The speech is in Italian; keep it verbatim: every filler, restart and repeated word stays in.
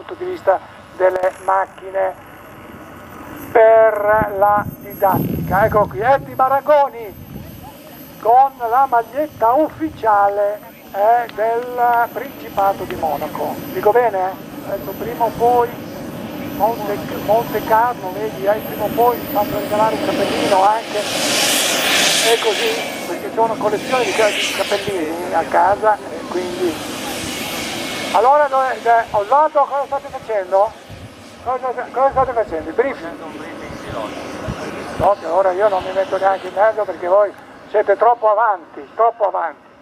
punto di vista delle macchine per la didattica. Ecco qui, Eddie Marangoni con la maglietta ufficiale eh, del Principato di Monaco. Dico bene? Adesso prima o poi Monte, Monte Carlo, vedi, eh, prima o poi mi faccio regalare un cappellino anche, e così, perché c'è una collezione di, di cappellini a casa, e quindi... Allora, Osvaldo, cosa state facendo? Cosa, cosa state facendo? Il briefing? No, che ora io non mi metto neanche in mezzo perché voi siete troppo avanti, troppo avanti.